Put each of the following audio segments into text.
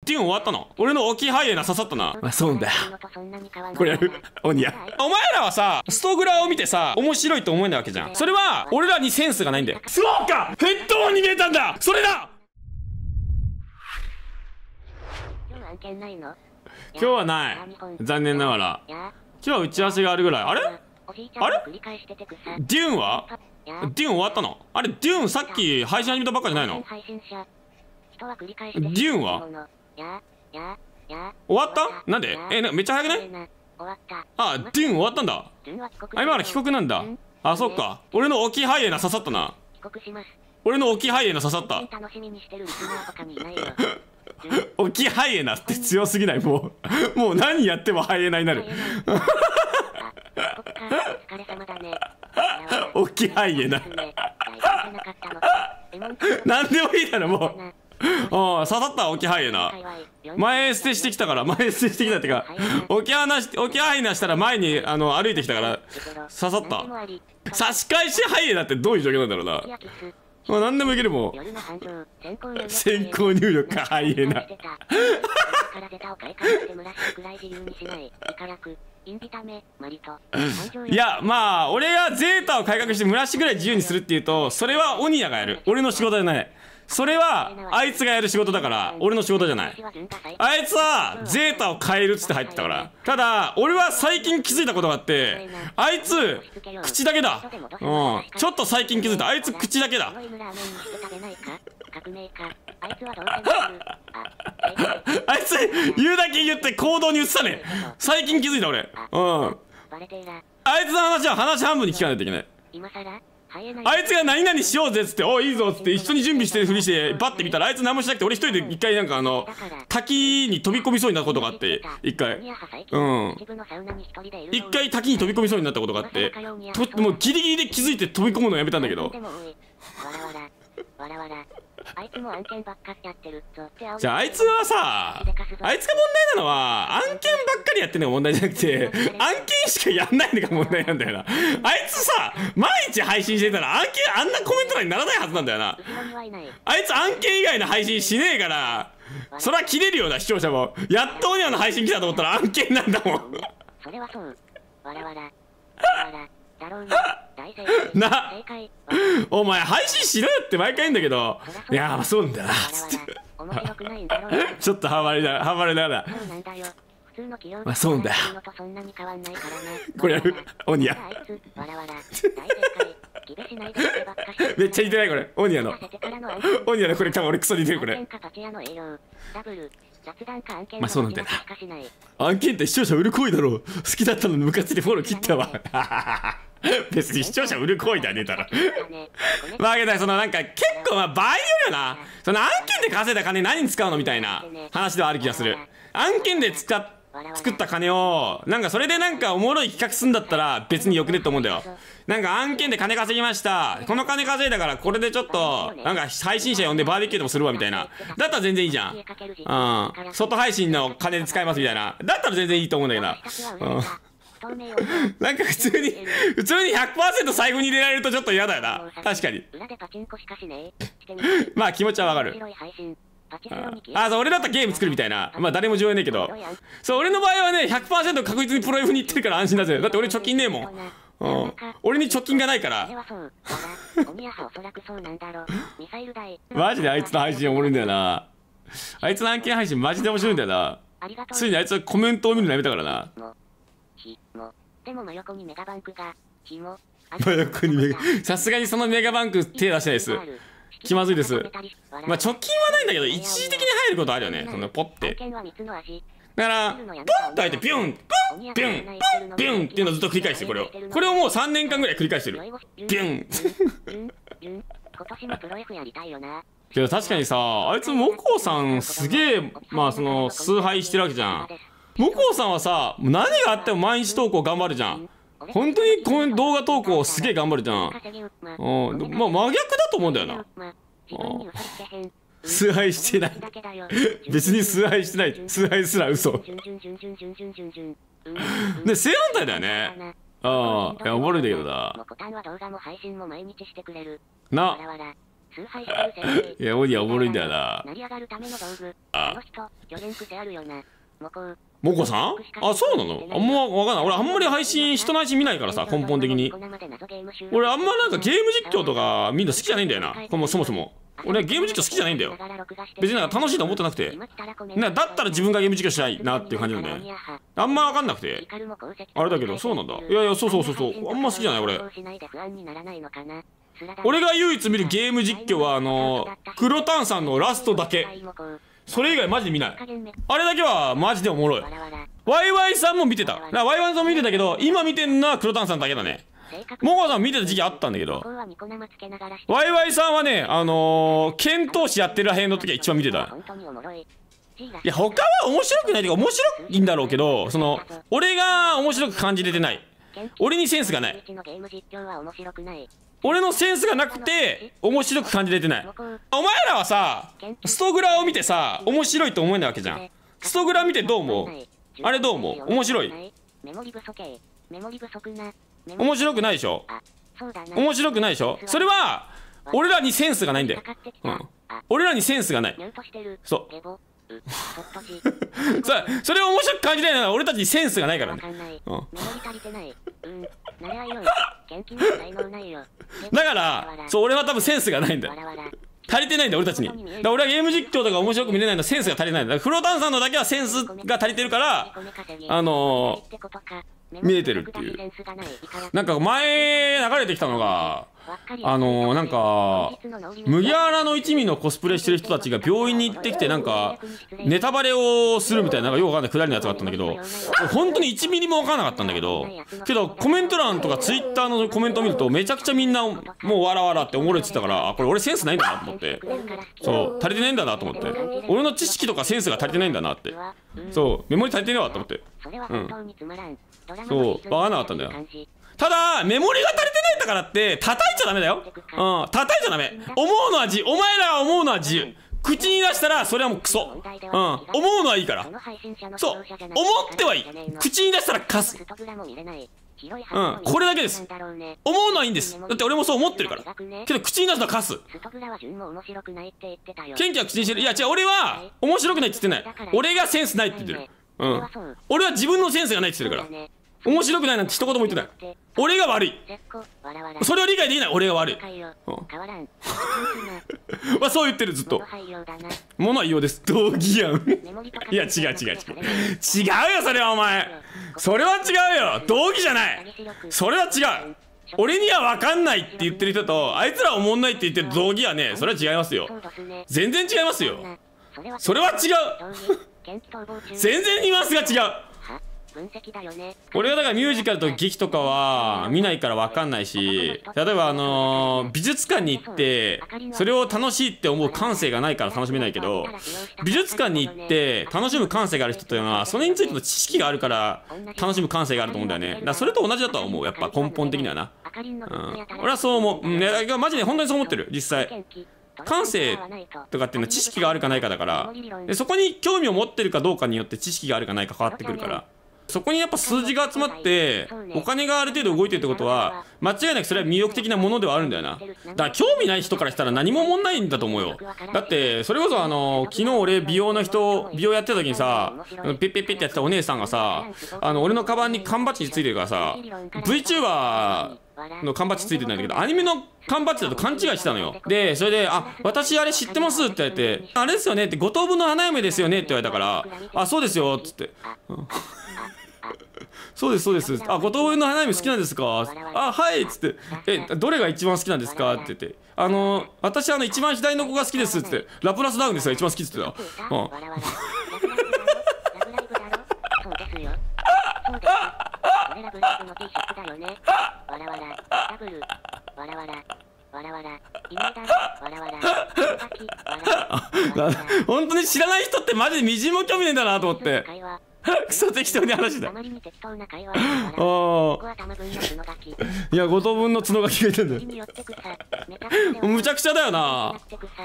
デュン終わったの？俺の置きハイエナ刺さったな。まあそうだよ。これやる鬼や。お前らはさ、ストグラを見てさ、面白いと思えないわけじゃん。それは、俺らにセンスがないんだよ。そうか、ヘッドホンに見えたんだ、それだ。今日はない。残念ながら。今日は打ち合わせがあるぐらい。あれあれデューンはデューン終わったの？あれデューンさっき配信始めたばっかじゃないの？デューンは終わった？なんで？めっちゃ早くない？あ、デューン終わったんだ。あ、今から帰国なんだ。あ、そっか。俺の置きハイエナ刺さったな。俺の置きハイエナ刺さった。置きハイエナって強すぎない？もう何やってもハイエナになる。置きハイエナ。なんでもいいだろ、もう。ああ、刺さった、置きハイエナ。前捨てしてきたから、前捨てしてきたってか、置きハイエナしたら前に歩いてきたから刺さった。差し返しハイエナってどういう状況なんだろうな。まあ何でもいけるもん。先行入力か、ハイエナ。いや、まあ俺がゼータを改革して村しぐらい自由にするっていうと、それはオニヤがやる。俺の仕事じゃない。それはあいつがやる仕事だから俺の仕事じゃない。あいつはゼータを変えるっつって入ってたから。ただ俺は最近気づいたことがあって、あいつ口だけだ。ちょっと最近気づいた。あいつ口だけだ。あいつ言うだけ言って行動に移したね。最近気づいた俺。あいつの話は話半分に聞かないといけない。あいつが何々しようぜっつって、おいいぞっつって一緒に準備してるふりしてバッて見たら、あいつ何もしなくて、俺一人で一回なんか滝に飛び込みそうになったことがあって、一回滝に飛び込みそうになったことがあって、もうギリギリで気づいて飛び込むのやめたんだけど。じゃああいつはさ、あいつが問題なのは案件ばっかりやってるのが問題じゃなくて、案件しかやんないのが問題なんだよな。あいつさ、毎日配信してたら案件あんなコメント欄にならないはずなんだよな。あいつ案件以外の配信しねえから、それは切れるような視聴者も。やっとオニアの配信来たと思ったら案件なんだもん。な、お前配信しろよって毎回言うんだけど、いやまあそうなんだよなつってちょっとハマりながら、まあそうなんだよ。これやるオニアめっちゃ似てない？これオニアのこれ多分俺クソ似てるこれ。まあそうなんだよな。案件って視聴者売る行為だろう。好きだったのにムカついてフォロー切ったわ別に視聴者売る行為だねえだろまあけどそのなんか結構まあ場合によるよな。その案件で稼いだ金何に使うのみたいな話ではある気がする。案件で作った金をなんかそれでなんかおもろい企画すんだったら別によくねって思うんだよ。なんか案件で金稼ぎました、この金稼いだからこれでちょっとなんか配信者呼んでバーベキューでもするわみたいな、だったら全然いいじゃん。外配信の金で使いますみたいな、だったら全然いいと思うんだけど、なんか普通に 100% 財布に入れられるとちょっと嫌だよな。確かにまあ気持ちはわかる。そう俺だったらゲーム作るみたいな、まあ誰も上映ねえけど、そう俺の場合はね 100% 確実にプロ F に行ってるから安心だぜ。だって俺貯金ねえもん。俺に貯金がないからマジであいつの配信おもろいんだよな。あいつの案件配信マジで面白いんだよな。ついにあいつはコメントを見るのやめたからな。真横にさすがにそのメガバンク手出してないです。気まずいです。まあ貯金はないんだけど一時的に入ることあるよね、そんなポッて。だからポンと入ってビュンポンビュンポンビュンっていうのをずっと繰り返してる。これをもう3年間ぐらい繰り返してる。ビュンけど確かにさ、あいつモコさんすげえ、まあその崇拝してるわけじゃん。モコさんはさ、何があっても毎日投稿頑張るじゃん。本当にこの動画投稿すげえ頑張るじゃん。まあ真逆だと思うんだよな。崇拝してない別に崇拝してない。崇拝すら嘘で正反対だよね。いやおもろいんだけどな。 いや、オニはおもろいんだよな。モコさん？あ、そうなの？あんまわかんない。俺あんまり人の配信見ないからさ、根本的に。俺あんまなんかゲーム実況とかみんな好きじゃないんだよな。そもそも。俺はゲーム実況好きじゃないんだよ。別になんか楽しいと思ってなくて。だったら自分がゲーム実況したいなっていう感じなんだよね。あんまわかんなくて。あれだけど、そうなんだ。いやいや、そう。あんま好きじゃない、俺。俺が唯一見るゲーム実況は、黒炭さんのラストだけ。それ以外マジで見ない。あれだけはマジでおもろい。ワイワイさんも見てた。ワイワイさんも見てたけど、今見てんのは黒炭さんだけだね。モコさん見てた時期あったんだけど、ワイワイさんはね、剣闘士やってる辺の時は一番見てた。いや、他は面白くないというか、面白いんだろうけど、俺が面白く感じれてない。俺にセンスがない。俺のセンスがなくて面白く感じれてない。お前らはさ、ストグラを見てさ、面白いと思えないわけじゃん。ストグラ見てどう思う？あれどう思う？面白い？面白くないでしょ？面白くないでしょ？それは俺らにセンスがないんだよ。俺らにセンスがない。そうそれを面白く感じないのは俺たちにセンスがないからね。だから俺は多分センスがないんだよ。足りてないんだ俺たちに。だから俺はゲーム実況とか面白く見れないのはセンスが足りないんだ。だから黒炭さんのだけはセンスが足りてるから見えてるっていう。なんか前流れてきたのがなんか麦わらの一味のコスプレしてる人たちが病院に行ってきてなんかネタバレをするみたいな、なんかよくわかんないくだりのやつがあったんだけど、本当に1ミリもわからなかったんだけどコメント欄とかツイッターのコメントを見るとめちゃくちゃみんなもうわらわらっておもろいって言ってたから、これ俺センスないんだなと思って、足りてないんだなと思って、俺の知識とかセンスが足りてないんだなって、メモリ足りてないわと思って、分からなかったんだよ。ただメモリが足りてないんだからって叩いちゃダメだよ。叩いちゃダメ。思うのは自由。お前らが思うのは自由。口に出したらそれはもうクソ。思うのはいいから。そう思ってはいい。口に出したらカス。これだけです。思うのはいいんです。だって俺もそう思ってるから。けど口に出すのはカス。ケンキは口にしてる。いや違う、俺は面白くないって言ってない。俺がセンスないって言ってる。俺は自分のセンスがないって言ってるから。面白くないなんて一言も言ってない。俺が悪い。それを理解できない。俺が悪い。そう言ってるずっと。物は異様です。道義やん。いや違う。違うよそれはお前。それは違うよ。道義じゃない。それは違う。俺には分かんないって言ってる人とあいつらおもんないって言ってる道義はね、それは違いますよ。全然違いますよ。それは違う。全然ニュアンスが違う。俺はだからミュージカルと劇とかは見ないから分かんないし、例えば美術館に行ってそれを楽しいって思う感性がないから楽しめないけど、美術館に行って楽しむ感性がある人というのはそれについての知識があるから楽しむ感性があると思うんだよね。だからそれと同じだとは思う。やっぱ根本的にはな。俺はそう思う。マジで本当にそう思ってる。実際感性とかっていうのは知識があるかないかだから、でそこに興味を持ってるかどうかによって知識があるかないか変わってくるから、そこにやっぱ数字が集まってお金がある程度動いてるってことは間違いなくそれは魅力的なものではあるんだよな。だから興味ない人からしたら何も思んないんだと思うよ。だってそれこそ昨日俺美容やってた時にさ、ペッペッペッってやってたお姉さんがさ、俺のカバンに缶バッジついてるからさ、 VTuber の缶バッジついてないんだけどアニメの缶バッジだと勘違いしてたのよ。でそれで私あれ知ってますって言われて、あれですよねって5等分の花嫁ですよねって言われたから、そうですよっつって、そうです5等分の花嫁好きなんですか、はいっつって、どれが一番好きなんですかって言って、私一番左の子が好きですっつって、ラプラスダウンですが一番好きっつってた。本当に知らない人ってマジでみじんも興味ねえんだなと思って。クソ適当に話だ。いや5等分の角が消えてんだよ。むちゃくちゃだよな。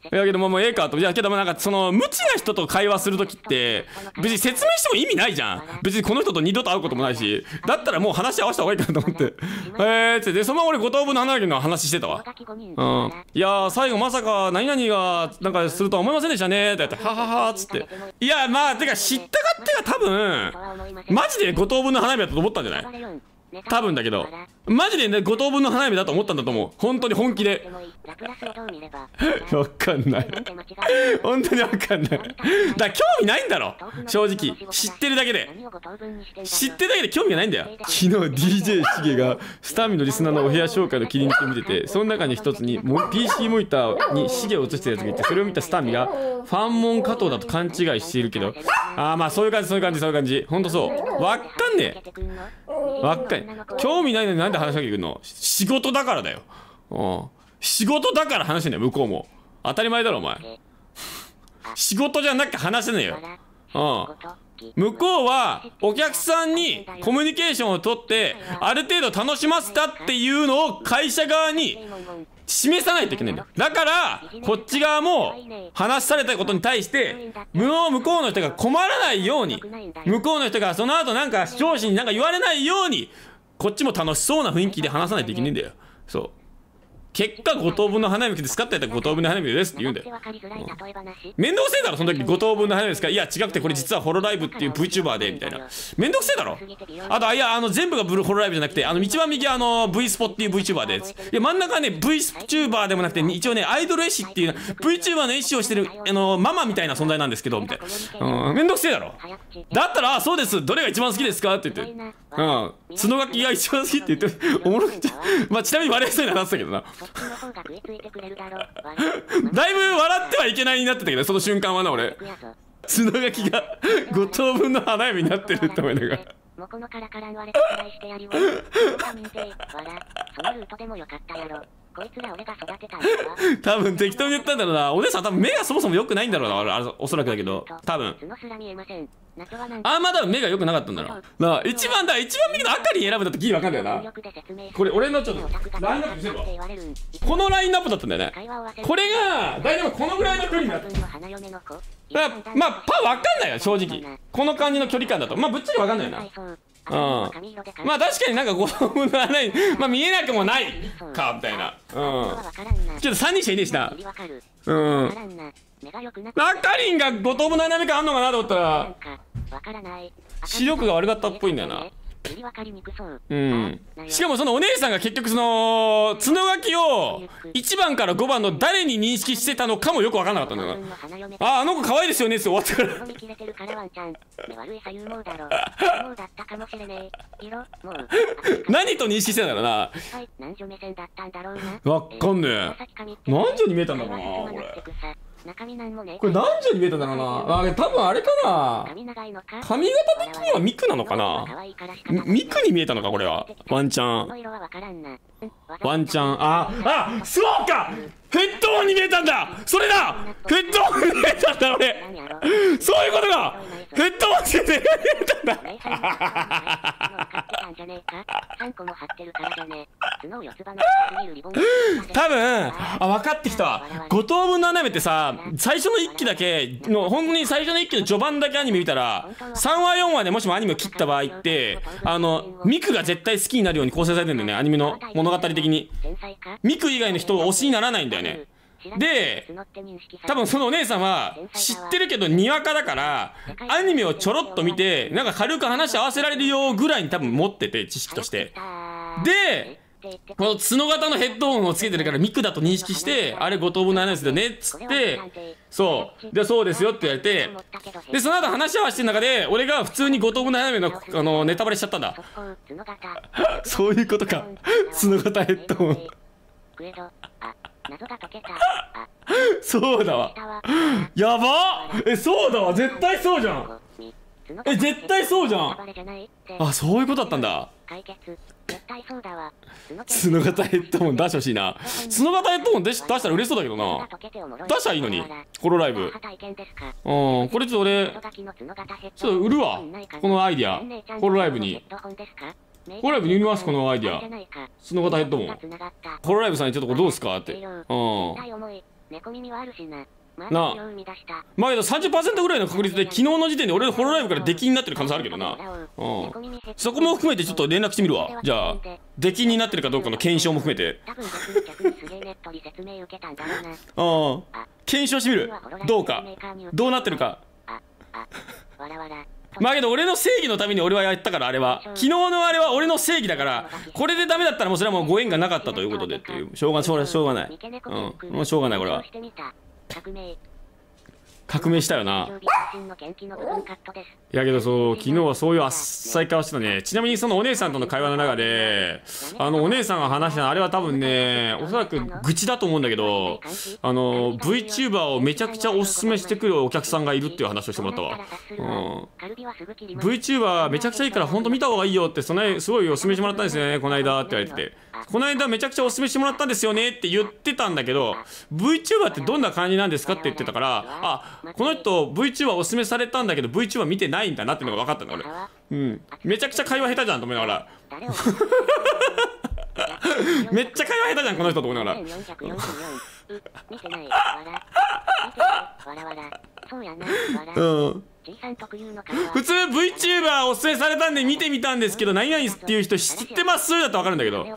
やけどもうええかと。いやけどもなんかその無知な人と会話するときって別に説明しても意味ないじゃん。別にこの人と二度と会うこともないし、だったらもう話し合わせた方がいいかなと思って。ってでそのまま俺五等分の花火の話してたわ。いやー最後まさか何々がなんかするとは思いませんでしたねって言ってはははっつって。いやまあてか知ったかってが多分マジで五等分の花火だったと思ったんじゃない？多分だけどマジでね五等分の花火だと思ったんだと思う。本当に本気で。わかんない本当にわかんない。だから興味ないんだろ正直。知ってるだけで興味がないんだよ。昨日 DJ シゲがスタミのリスナーのお部屋紹介の切り抜きを見てて、その中に一つにPC モニターにシゲを映してるやつがいて、それを見たスタミがファンモン加藤だと勘違いしているけど、ああまあそういう感じほんとそう。わかんねえ興味ないのになんで話しかけてくるの？仕事だからだよ。仕事だから話してんだよ向こうも。当たり前だろお前。仕事じゃなきゃ話せねえよ。向こうはお客さんにコミュニケーションをとってある程度楽しませたっていうのを会社側に示さないといけないんだよ。だからこっち側も話されたことに対して向こうの人が困らないように、向こうの人がその後なんか上司になんか言われないようにこっちも楽しそうな雰囲気で話さないといけないんだよ。そう結果五等分の花火ですかって言ったら五等分の花火ですって言うんだよ。面倒くせえだろその時に五等分の花火ですか、いや違くてこれ実はホロライブっていう VTuber でみたいな。面倒くせえだろ。あといや全部がホロライブじゃなくて一番右はV スポっていう VTuber で、いや真ん中はね VTuber でもなくて一応ねアイドル絵師っていう VTuber の絵師をしてるママみたいな存在なんですけどみたいな。面倒くせえだろ。だったらそうですどれが一番好きですかって言って、角垣が一番好きって言っておもろくてまあちなみに笑いそうになってたけどな。だいぶ笑ってはいけないになってたけどその瞬間はな俺角垣が5等分の花嫁になってるって思いながらもこのからからんわれてないしてやりわそのルートでもよかったやろこいつら俺が育てたんだ多分適当に言ったんだろうな。お姉さん多分目がそもそも良くないんだろうな。あれおそらくだけど多分あんま多分目が良くなかったんだろうな。一番右の赤に選ぶだとギリ分かんだよな。これ俺のちょっとラインナップ見せるわ。このラインナップだったんだよね。これが大体このぐらいの距離になってる。だからまあパ分かんないよ正直。この感じの距離感だとまあぶっちゃけ分かんないよな。まあ確かになんか5等分の穴にまあ見えなくもないかみたいな。ちょっと3人しかいねえしな。あかりんが5等分の穴目感あんのかなと思ったら視力が悪かったっぽいんだよな。しかもそのお姉さんが結局その角垣を1番から5番の誰に認識してたのかもよく分かんなかったんだよな。あの子可愛いですよねって終わってから何と認識してたんだろうな。わかんねえ。何女に見えたんだろうなこれ。これ何女に見えたんだろうな。多分あれかな。髪型的にはミクなのかな。ミクに見えたのかこれは。ワンチャンそうかヘッドホンに見えたんだ。それだヘッドホンに見えたんだ俺。そういうことか。ヘッドホンに見えたんだ。多分分かってきたわ。5等分の穴目ってさ最初の1期だけの本当に最初の1期の序盤だけアニメ見たら3話4話でもしもアニメを切った場合ってミクが絶対好きになるように構成されてるんだよね。アニメの物語的にミク以外の人を推しにならないんだよね。で多分そのお姉さんは知ってるけどにわかだからアニメをちょろっと見てなんか軽く話合わせられるよぐらいに多分持ってて知識として。でこの角型のヘッドホンをつけてるからミクだと認識してあれ5等分の穴ですよねっつってそうですよって言われて、でその後話し合わせてる中で俺が普通に5等分の穴のネタバレしちゃったんだ。そういうことか。角型ヘッドホンそうだわ。やばっ。そうだわ絶対そうじゃん。絶対そうじゃん。そういうことだったんだ。角型ヘッドホン出してほしいな。角型ヘッドホン出したら嬉しそうだけどな。出したらいいのにホロライブ。これちょっと俺ちょっと売るわこのアイディア。ホロライブにホロライブに売りますこのアイディア。角型ヘッドホンホロライブさんにちょっとこれどうですかって。 猫耳はあるしな。 なあ、まあけど 30% ぐらいの確率で昨日の時点で俺のホロライブから出禁になってる可能性あるけどな。うん、そこも含めてちょっと連絡してみるわ。じゃあ出禁になってるかどうかの検証も含めて検証してみる。どうか、どうなってるか。まあけど俺の正義のために俺はやったから、あれは昨日のあれは俺の正義だから、これでダメだったらもうそれはもうご縁がなかったということでっていう、しょうがない、うん、もうしょうがない。これは革命したよな。いやけどそう、昨日はそういうあっさい顔してたね。ちなみにそのお姉さんとの会話の中で、お姉さんが話したあれは多分ね、おそらく愚痴だと思うんだけど、VTuber をめちゃくちゃおすすめしてくるお客さんがいるっていう話をしてもらったわ。VTuber めちゃくちゃいいから本当見た方がいいよってすごいおすすめしてもらったんですよね、この間って言われてて。この間めちゃくちゃおすすめしてもらったんですよねって言ってたんだけど、 VTuber ってどんな感じなんですかって言ってたから、あ、この人 VTuber おすすめされたんだけど VTuber 見てないんだなっていうのが分かったんだ俺。うん、めちゃくちゃ会話下手じゃんと思いながらめっちゃ会話下手じゃんこの人と思いながら普通 VTuber おすすめされたんで見てみたんですけど何々っていう人知ってますだと分かるんだけど、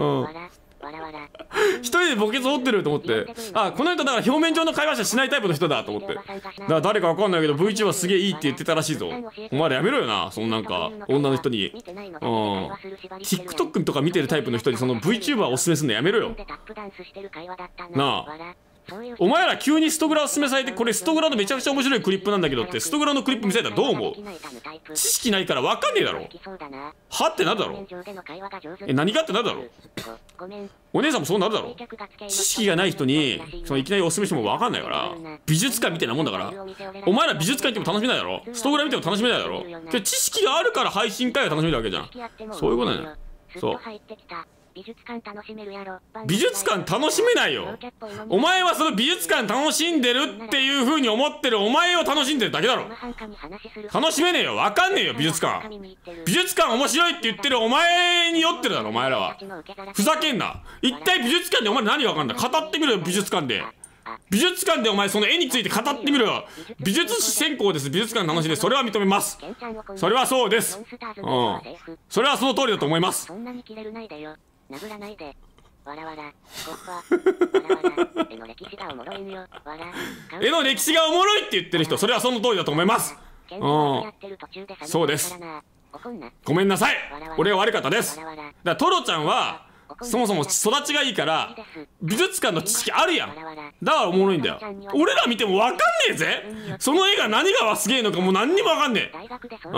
一人で墓穴掘ってると思って、あ、この人だから表面上の会話しかしないタイプの人だと思って、だから誰か分かんないけど VTuber すげえいいって言ってたらしいぞ。お前らやめろよな、そのなんか女の人に、TikTok とか見てるタイプの人にその VTuber おすすめするのやめろよなあ。お前ら急にストグラを勧めされて、これストグラのめちゃくちゃ面白いクリップなんだけどってストグラのクリップ見せたらどう思う？知識ないから分かんねえだろ。はってなるだろ。何かってなるだろ。お姉さんもそうなるだろ。知識がない人にそのいきなりおすすめしても分かんないから。美術館みたいなもんだから。お前ら美術館行っても楽しめないだろ。ストグラ見ても楽しめないだろ。知識があるから配信会が楽しめるわけじゃん。そういうことだよ。そう、美術館楽しめないよ。お前はその美術館楽しんでるっていう風に思ってるお前を楽しんでるだけだろ。楽しめねえよ、わかんねえよ。美術館面白いって言ってるお前に酔ってるだろお前らは。ふざけんな。一体美術館でお前何がわかんだ。語ってみろよ。美術館でお前その絵について語ってみろよ。美術史専攻です。美術館楽しいです。それは認めます。それはそうです。それはその通りだと思います。殴らないで。わらわら。絵の歴史がおもろいんよ。絵の歴史がおもろいって言ってる人、それはその通りだと思います。そうです。ごめんなさい。俺は悪かったです。だからトロちゃんはそもそも育ちがいいから美術館の知識あるやん。だからおもろいんだよ。俺ら見ても分かんねえぜ。その絵が何がすげえのかもう何にも分かんねえ。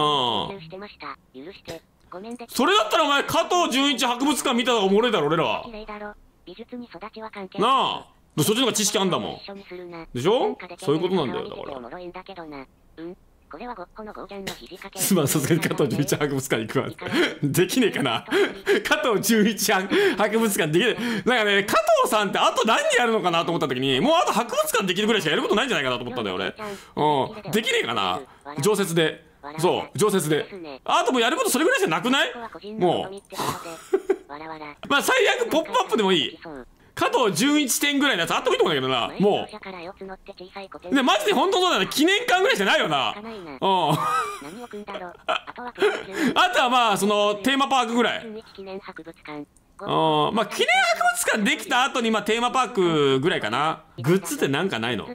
それだったらお前加藤純一博物館見たのがおもろいだろ俺らは。なあ、そっちの方が知識あんだもんでしょ。そういうことなんだよ。だからすまん、さすがに加藤純一博物館行くわできねえかな加藤純一博物館できねえ。なんかね、加藤さんってあと何やるのかなと思った時に、もうあと博物館できるぐらいしかやることないんじゃないかなと思ったんだよ俺。できねえかな、常設で。そう、常設で。あともうやることそれぐらいじゃなくない？もうまあ最悪ポップアップでもいい。加藤純一展ぐらいのやつあってもいいと思うんだけどな。もうね、マジで本当そうだな。記念館ぐらいじゃないよな。あとはまあそのテーマパークぐらい。まあ記念博物館できた後にまあテーマパークぐらいかな。グッズってなんかないの？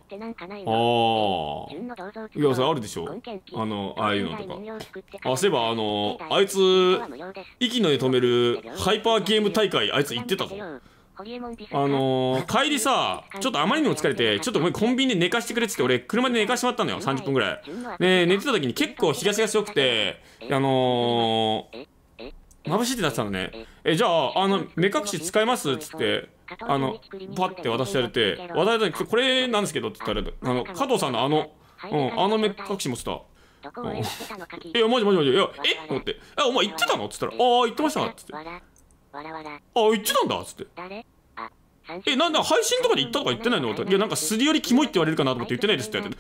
いやそれあるでしょ。ああいうのとか。あ、そういえばあいつ息の根止めるハイパーゲーム大会あいつ行ってたぞ。帰りさ、ちょっとあまりにも疲れてちょっとコンビニで寝かしてくれっつって俺車で寝かしてもらったのよ。30分ぐらいで寝てた時に結構日差しが強くて眩しいってなってたのね。じゃあ目隠し使いますっつってパッて渡してやれて、渡れたこれなんですけどって言ったら加藤さんの目隠し持ってた。いやマジマジマジ。いやと思って、お前言ってたのっつったら、言ってましたっつって、言ってたんだっつって、なんだ配信とかで言ったとか言ってないのって、いやなんかすり寄りキモいって言われるかなと思って言ってないですって言って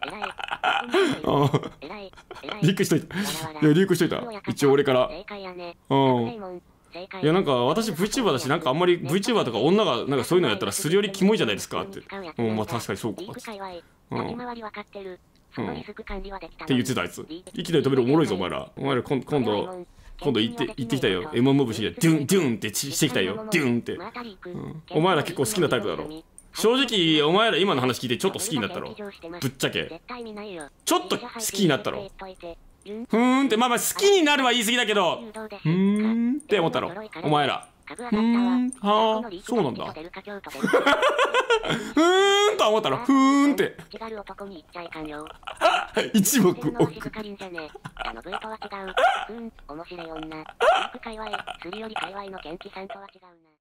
リークしといた。いや、リークしといた。一応俺から。いや、なんか私 VTuber だし、なんかあんまり VTuber とか女がなんかそういうのやったらすり寄りキモいじゃないですかって。まあ確かにそうか。って言ってたあいつ。いきなり飛べるおもろいぞ、お前ら。今度行ってきたよ。M1 ムーブして、ドゥンドゥンってしてきたよ。ドゥンって。お前ら結構好きなタイプだろ。正直、お前ら今の話聞いてちょっと好きになったろ。ぶっちゃけ。ちょっと好きになったろ。ふーんって、まあ好きになるは言い過ぎだけど、ふーんって思ったろ。お前ら。ふーん、はあ、そうなんだ。ふーんとは思ったろ。ふーんって。一目置く。面白い女。界隈、すり寄り界隈の元気さんとは違うな。